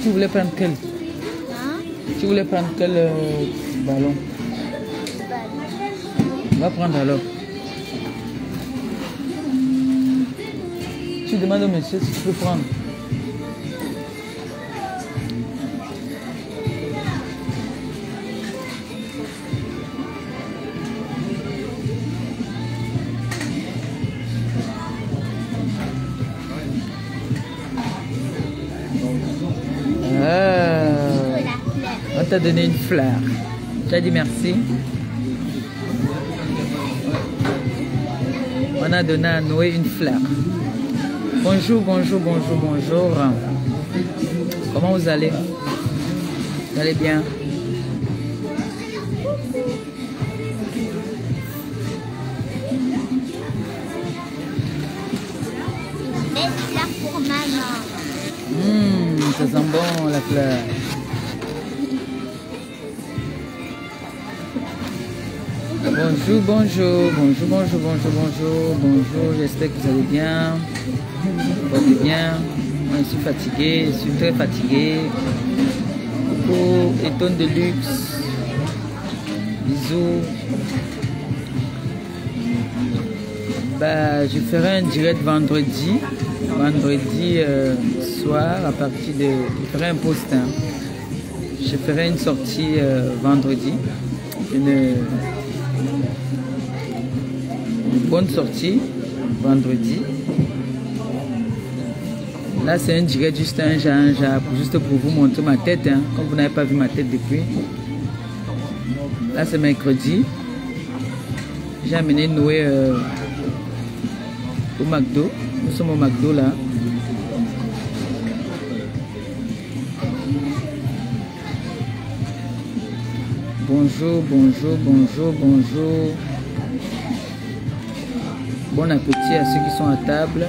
tu voulais prendre quel? Hein? Tu voulais prendre quel ballon? Va prendre alors. Tu demandes au monsieur si tu peux prendre. On t'a donné une fleur. Tu as dit merci. On a donné à Noé une fleur. Bonjour, bonjour, bonjour, bonjour. Comment vous allez? Vous allez bien? Belle fleur pour maman. Ça sent bon la fleur. Bonjour, bonjour, bonjour, bonjour, bonjour, bonjour, bonjour, j'espère que vous allez bien. Vous allez bien. Moi, je suis fatigué, je suis très fatigué. Coucou, Étonne de luxe. Bisous. Bah, je ferai un direct vendredi soir à partir de... Je ferai un post. Hein. Je ferai une sortie vendredi. Une bonne sortie vendredi. Là c'est un direct, juste un genre, juste pour vous montrer ma tête, hein, comme vous n'avez pas vu ma tête depuis. Là c'est mercredi. J'ai amené Noé au McDo. Nous sommes au McDo là. Bonjour, bonjour, bonjour, bonjour. Bon appétit à ceux qui sont à table.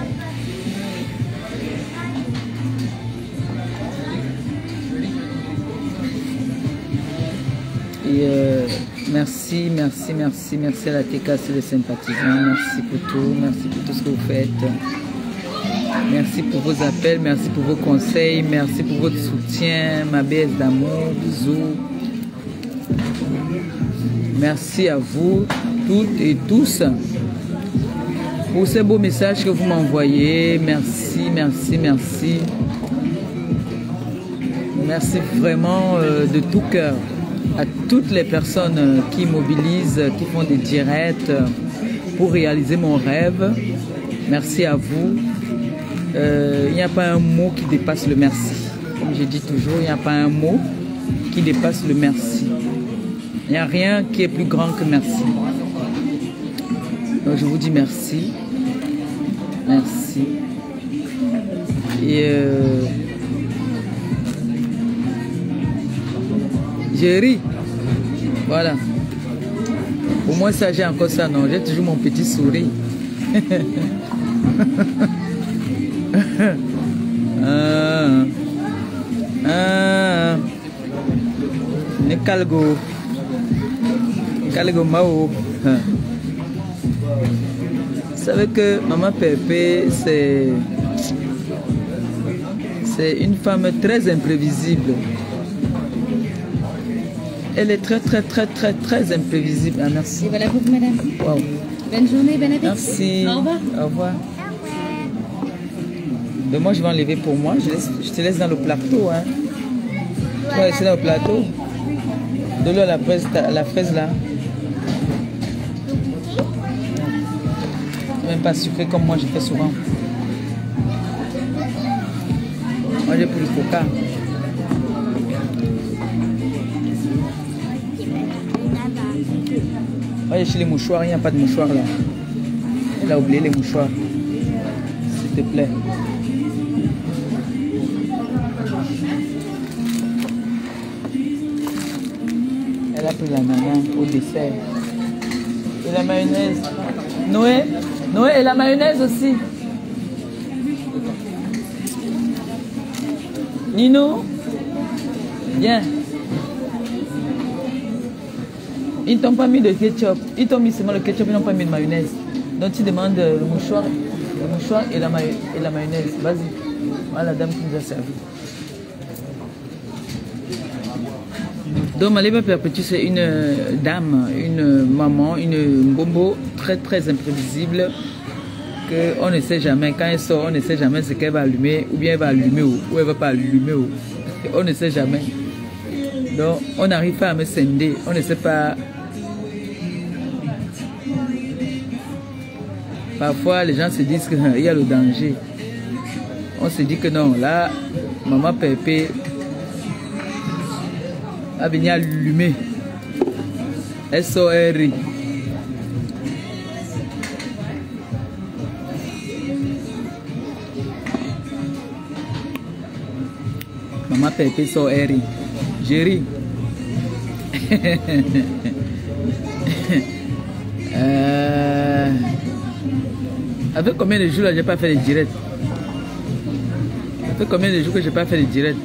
Et merci, merci, merci, merci à la TKC des sympathisants. Merci pour tout ce que vous faites. Merci pour vos appels, merci pour vos conseils, merci pour votre soutien, ma baisse d'amour, bisous. Merci à vous toutes et tous pour ces beaux messages que vous m'envoyez. Merci, merci, merci. Merci vraiment de tout cœur à toutes les personnes qui mobilisent, qui font des directs pour réaliser mon rêve. Merci à vous. Il n'y a pas un mot qui dépasse le merci. Comme je dis toujours, il n'y a pas un mot qui dépasse le merci. Il n'y a rien qui est plus grand que merci. Donc je vous dis merci. Merci. Et j'ai ri. Voilà. Au moins ça, j'ai encore ça, non. J'ai toujours mon petit sourire. Ne calgo. Calgo Mao. Vous savez que Maman Pépé, c'est une femme très imprévisible. Elle est très, très, très, très, très imprévisible. Ah, merci. Et voilà pour vous, madame. Wow. Bonne journée, bon appétit. Merci. Au revoir. Au revoir. Donc moi, je vais enlever pour moi. Je te laisse dans le plateau. Hein. Tu vas rester dans le plateau. De l'eau à la fraise là. Même pas sucré comme moi, je fais souvent. Moi, j'ai pris le coca. Voyez chez les mouchoirs, il n'y a pas de mouchoirs là. Elle a oublié les mouchoirs. S'il te plaît. Elle a pris la nana au dessert. Et la mayonnaise. Noé, et la mayonnaise aussi. Nino, viens. Ils t'ont pas mis de ketchup. Ils t'ont mis seulement le ketchup, ils n'ont pas mis de mayonnaise. Donc tu demandes le mouchoir et la mayonnaise. Vas-y. Voilà la dame qui nous a servi. Donc Maléba Perpétue, c'est une dame, une maman, une bombo très très imprévisible qu'on ne sait jamais. Quand elle sort, on ne sait jamais ce qu'elle va allumer, ou bien elle va allumer ou elle va pas allumer. On ne sait jamais. Donc on n'arrive pas à me scinder, on ne sait pas. Parfois les gens se disent qu'il y a le danger. On se dit que non, là, maman Pépé a venu allumer. Elle sort, elle rit. Maman Pépé sort, elle rit. Je ris. Avec combien de jours là, j'ai pas fait les directs? Ça fait combien de jours que j'ai pas fait les directs?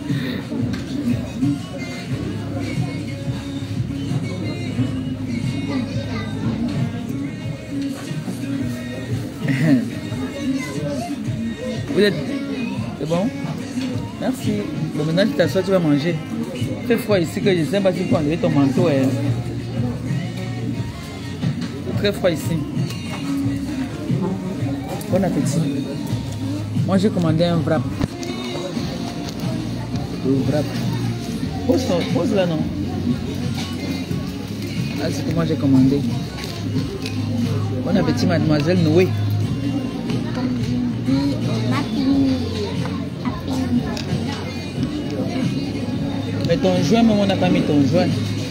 Vous êtes... C'est bon? Merci. Bon, maintenant tu t'assois, tu vas manger. Il fait froid ici que je ne sais pas si tu peux enlever ton manteau. C'est très froid ici. Bon appétit. Moi j'ai commandé un wrap. Le wrap. Pose là non. Ah, c'est que moi j'ai commandé. Bon appétit mademoiselle Noé. Mais ton joint, même on n'a pas mis ton joint.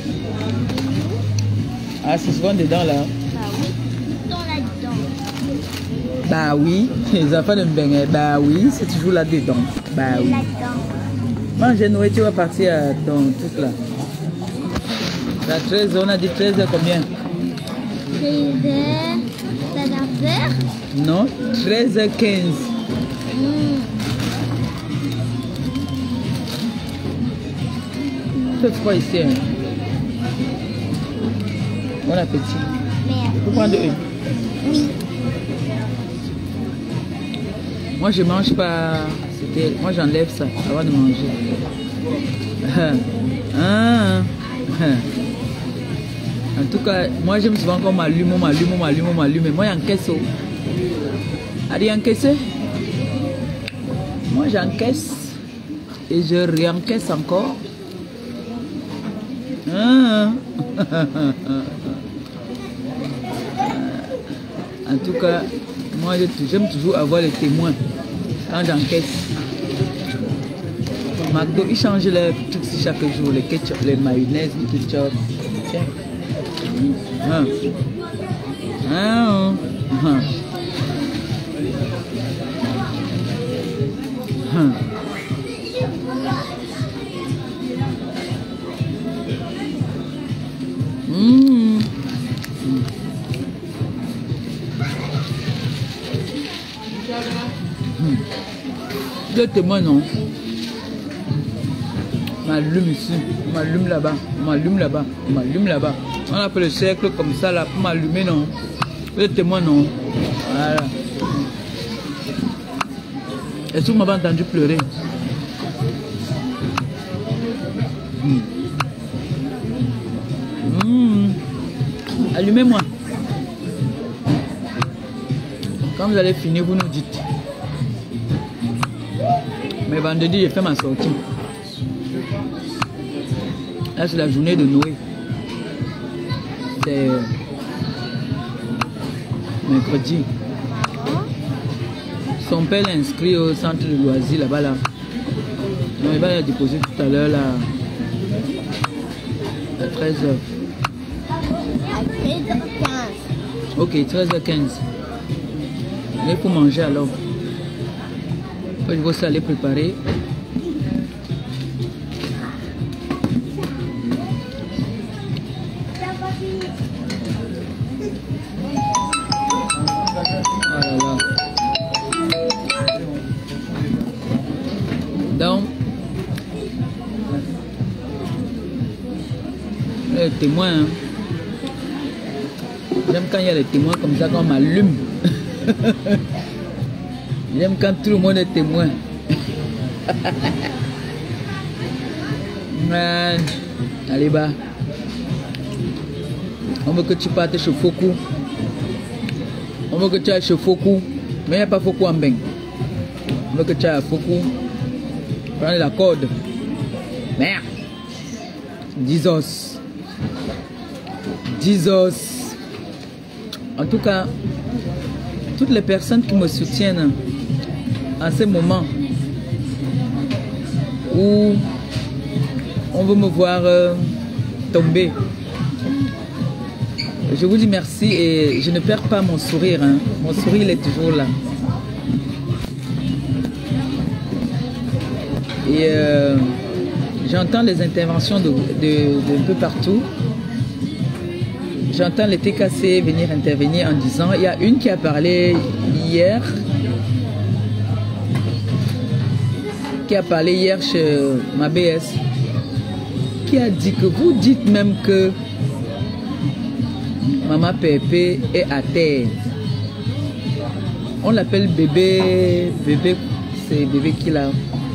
Ah, c'est souvent dedans là. Bah oui, les enfants de Mbengé, bah oui, c'est toujours là-dedans. Bah oui. Mange Noé, tu vas partir à ton truc là. À 13h, on a dit 13h combien? 13h, 14h? Non, 13h15. C'est froid ici. Hein. Bon appétit. Tu peux prendre une? Oui. Moi je mange pas. Moi j'enlève ça avant de manger. En tout cas, moi j'aime souvent qu'on m'allume. Mais moi j'encaisse. Allez encaisser. Moi j'encaisse. Et je réencaisse encore. En tout cas, moi j'aime toujours avoir les témoins quand j'encaisse. McDo, ils changent leurs trucs chaque jour, les ketchup, les mayonnaise, les ketchup. Tiens. Deux témoins, non. On m'allume ici, on m'allume là-bas, on m'allume là-bas, on m'allume là-bas. On a fait le cercle comme ça là pour m'allumer, non. Deux témoins, non. Voilà. Est-ce que vous m'avez entendu pleurer? Allumez-moi. Quand vous allez finir, vous nous dites. Mais vendredi, j'ai fait ma sortie. Là, c'est la journée de Noé. C'est mercredi. Son père l'a inscrit au centre de loisirs là-bas. Là. Donc, il va la déposer tout à l'heure là. À 13h. À 13h15. Ok, 13h15. Il faut manger alors. Je vais aussi aller préparer. Voilà. Donc, les témoins. Hein. J'aime quand il y a les témoins comme ça, quand on m'allume. J'aime quand tout le monde est témoin. Allez bas. On veut que tu partes chez Foku. On veut que tu ailles chez Foku. Mais il n'y a pas Foku en bain. On veut que tu ailles à Foku. Prends la corde. Merde. 10 os. 10 os. En tout cas, toutes les personnes qui me soutiennent en ces moments où on veut me voir tomber, je vous dis merci et je ne perds pas mon sourire. Hein. Mon sourire il est toujours là. Et j'entends les interventions de un peu partout. J'entends les TKC venir intervenir en disant, il y a une qui a parlé hier, chez ma BS, qui a dit que vous dites même que Maman Pépé est à terre. On l'appelle bébé, c'est bébé qui l'a.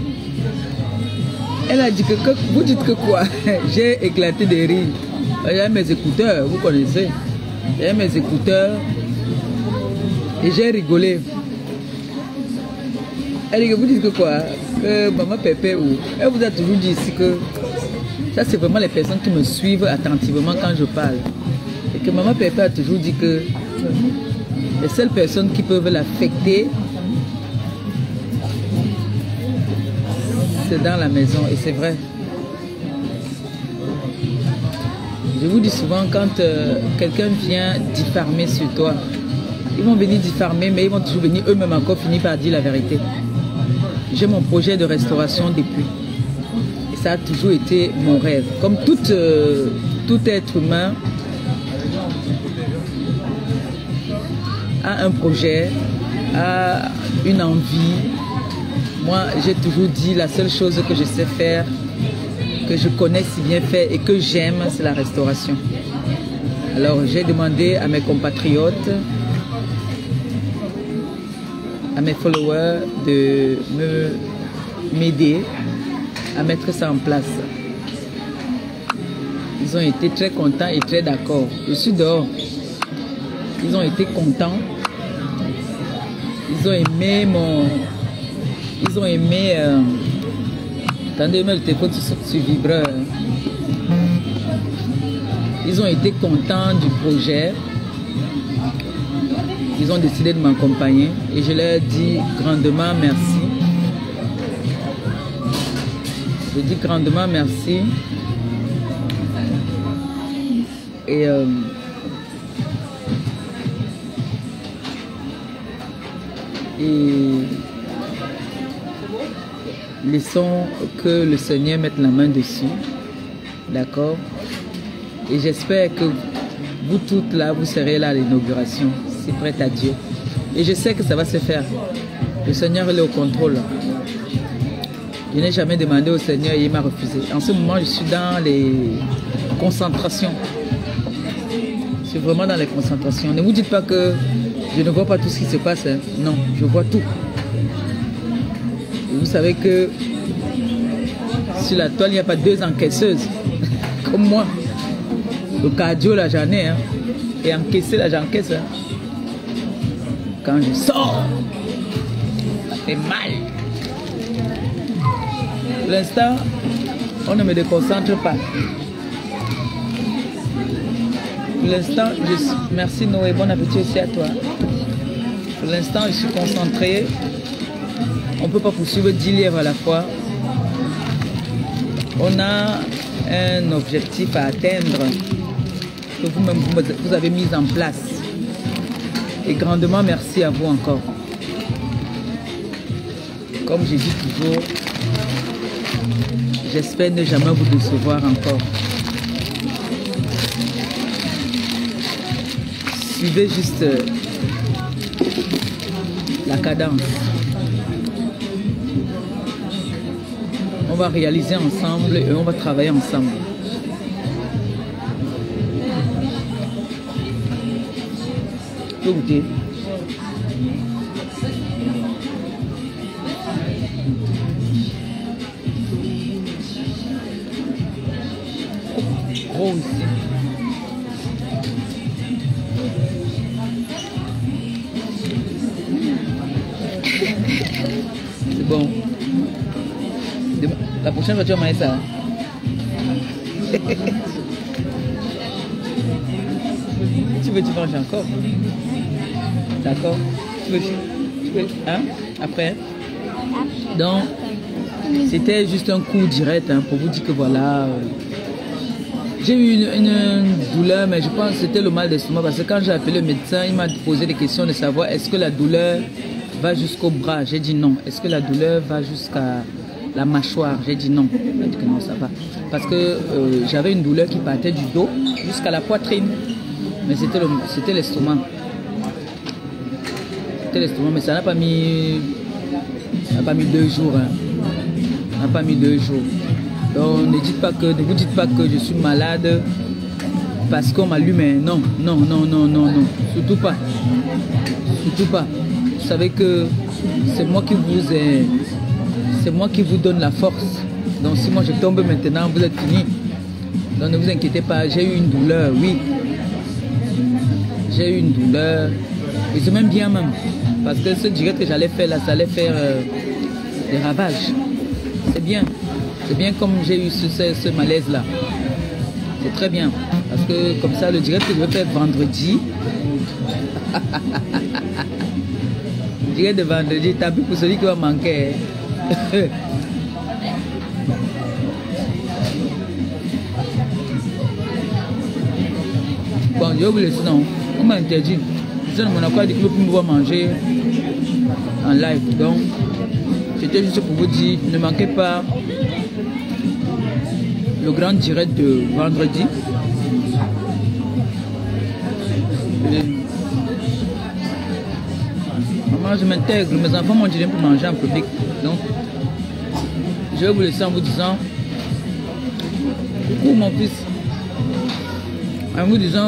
Elle a dit que vous dites que quoi? J'ai éclaté de rire. J'ai mes écouteurs, vous connaissez. J'ai mes écouteurs et j'ai rigolé. Elle dit que vous dites que quoi? Que Maman Pépé ou... Elle vous a toujours dit ici que ça c'est vraiment les personnes qui me suivent attentivement quand je parle. Et que Maman Pépé a toujours dit que les seules personnes qui peuvent l'affecter, c'est dans la maison. Et c'est vrai. Je vous dis souvent, quand quelqu'un vient diffamer sur toi, ils vont venir diffamer, mais ils vont toujours venir eux-mêmes encore finir par dire la vérité. J'ai mon projet de restauration depuis. Et ça a toujours été mon rêve. Comme tout être humain a un projet, a une envie. Moi, j'ai toujours dit la seule chose que je sais faire, que je connais si bien faire et que j'aime, c'est la restauration. Alors j'ai demandé à mes compatriotes, à mes followers de m'aider à mettre ça en place. Ils ont été très contents et très d'accord. Je suis dehors. Ils ont été contents. Ils ont aimé mon... Ils ont aimé... Attendez, mais le téléphone sur vibreur. Ils ont été contents du projet. Ils ont décidé de m'accompagner. Et je leur dis grandement merci. Je dis grandement merci. Et... laissons que le Seigneur mette la main dessus. D'accord? Et j'espère que vous toutes là, vous serez là à l'inauguration. C'est prêt à Dieu. Et je sais que ça va se faire. Le Seigneur il est au contrôle. Je n'ai jamais demandé au Seigneur et il m'a refusé. En ce moment, je suis dans les concentrations. Je suis vraiment dans les concentrations. Ne vous dites pas que je ne vois pas tout ce qui se passe. Hein. Non, je vois tout. Et vous savez que sur la toile, il n'y a pas 2 encaisseuses. Comme moi. Le cardio, là, j'en ai. Hein. Et encaisser, là, j'encaisse. Hein. Quand je sors, ça fait mal. Pour l'instant, on ne me déconcentre pas. Pour l'instant, merci Noé, bon appétit aussi à toi. Pour l'instant, je suis concentré. On ne peut pas poursuivre 10 lièvres à la fois. On a un objectif à atteindre que vous-même vous avez mis en place. Et grandement merci à vous encore. Comme je dis toujours, j'espère ne jamais vous décevoir encore. Suivez juste la cadence. On va réaliser ensemble et on va travailler ensemble. Je peux goûter. gros ici. C'est bon. La prochaine fois, tu vas manger ça. Tu veux, tu manges encore. D'accord. Tu veux, hein? Après. Donc, c'était juste un coup direct hein, pour vous dire que voilà. J'ai eu une douleur, mais je pense que c'était le mal d'estomac parce que quand j'ai appelé le médecin, il m'a posé des questions de savoir est-ce que la douleur va jusqu'au bras. J'ai dit non. Est-ce que la douleur va jusqu'à la mâchoire? J'ai dit non. Il m'a dit que non, ça va. Parce que j'avais une douleur qui partait du dos jusqu'à la poitrine. Mais c'était l'estomac. C'était l'estomac, mais ça n'a pas mis 2 jours. Hein. Ça n'a pas mis 2 jours. Donc ne vous dites pas que je suis malade parce qu'on m'allume. Non, non, non, non, non, non. Surtout pas. Surtout pas. Vous savez que c'est moi qui vous donne la force. Donc si moi je tombe maintenant, vous êtes fini. Donc ne vous inquiétez pas, j'ai eu une douleur, oui. J'ai eu une douleur. Et c'est même bien même. Parce que ce direct que j'allais faire là, ça allait faire des ravages. C'est bien. C'est bien comme j'ai eu ce malaise là. C'est très bien. Parce que comme ça, le direct que je vais faire vendredi. Le direct de vendredi, t'as vu pour celui qui va manquer. Bon, j'ai oublié ça, non. On m'a interdit. Je ne m'en ai dit que je peux pouvoir manger en live. Donc, c'était juste pour vous dire, ne manquez pas le grand direct de vendredi. Maman, je m'intègre. Mes enfants m'ont dit pour manger en public. Donc, je vais vous laisser en vous disant coucou mon fils. En vous disant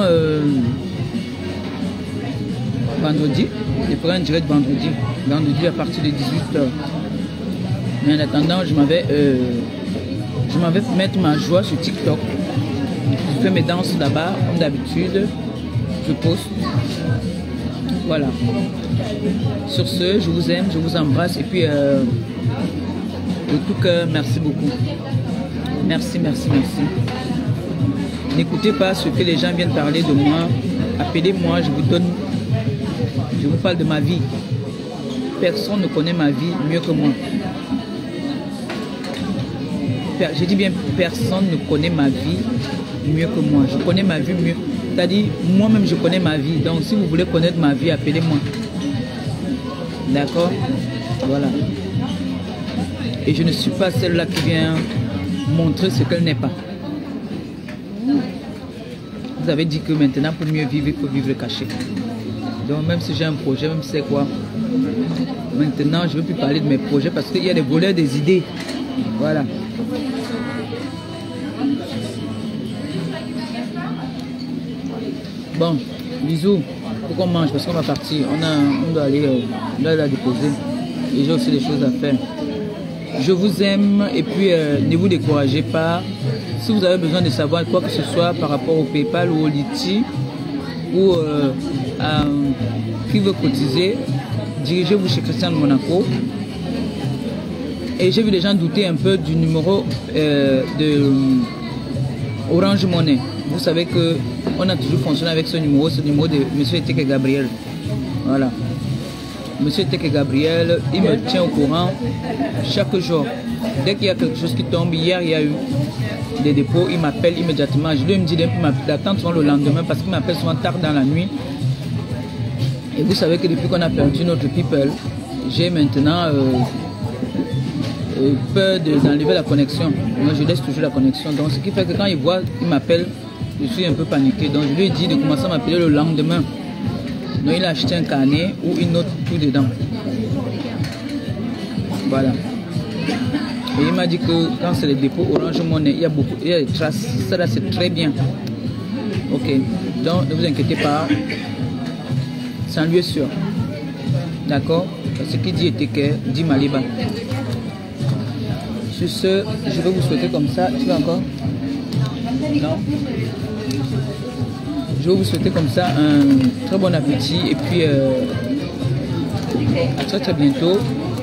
vendredi, je ferai un direct vendredi. Vendredi à partir de 18h. Mais en attendant, je m'avais mettre ma joie sur TikTok. Je fais mes danses là-bas, comme d'habitude. Je poste. Voilà. Sur ce, je vous aime, je vous embrasse. Et puis, de tout cœur, merci beaucoup. Merci, merci, merci. N'écoutez pas ce que les gens viennent parler de moi. Appelez-moi, je vous parle de ma vie. Personne ne connaît ma vie mieux que moi. Je dis bien, personne ne connaît ma vie mieux que moi. Je connais ma vie mieux. C'est-à-dire, moi-même, je connais ma vie. Donc, si vous voulez connaître ma vie, appelez-moi. D'accord? Voilà. Et je ne suis pas celle-là qui vient montrer ce qu'elle n'est pas. Vous avez dit que maintenant, pour mieux vivre, il faut vivre caché. Donc, même si j'ai un projet, même si c'est quoi, maintenant, je ne veux plus parler de mes projets parce qu'il y a des voleurs des idées. Voilà. Bon, bisous. Faut qu'on mange parce qu'on va partir. On doit aller la déposer. Et j'ai aussi des choses à faire. Je vous aime et puis ne vous découragez pas. Si vous avez besoin de savoir quoi que ce soit par rapport au PayPal ou au Litchi ou qui veut cotiser, dirigez-vous chez Christian de Monaco. Et j'ai vu les gens douter un peu du numéro de Orange Money. Vous savez que on a toujours fonctionné avec ce numéro de M. Eteke Gabriel. Voilà. M. Eteke Gabriel, il me tient au courant chaque jour. Dès qu'il y a quelque chose qui tombe, hier il y a eu des dépôts, il m'appelle immédiatement. Je lui me dis d'attendre souvent le lendemain parce qu'il m'appelle souvent tard dans la nuit. Et vous savez que depuis qu'on a perdu notre people, j'ai maintenant peur d'enlever la connexion. Moi je laisse toujours la connexion. Donc ce qui fait que quand il voit, il m'appelle, je suis un peu paniqué. Donc je lui ai dit de commencer à m'appeler le lendemain. Donc il a acheté un carnet où il note tout dedans. Voilà. Et il m'a dit que quand c'est les dépôts Orange Money, il y a des traces. Ça là c'est très bien. Ok. Donc ne vous inquiétez pas. C'est un lieu sûr. D'accord? Ce qui dit Eteke, dit Maliba. Sur ce, je vais vous souhaiter comme ça. Tu vas encore? Non. Je vais vous souhaiter comme ça un très bon appétit et puis à très très bientôt.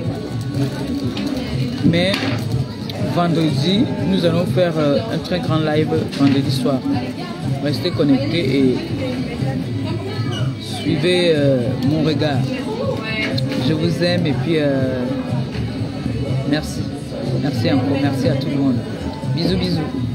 Mais vendredi, nous allons faire un très grand live vendredi soir. Restez connectés et suivez mon regard. Je vous aime et puis merci. Merci encore. Merci à tout le monde. Bisous, bisous.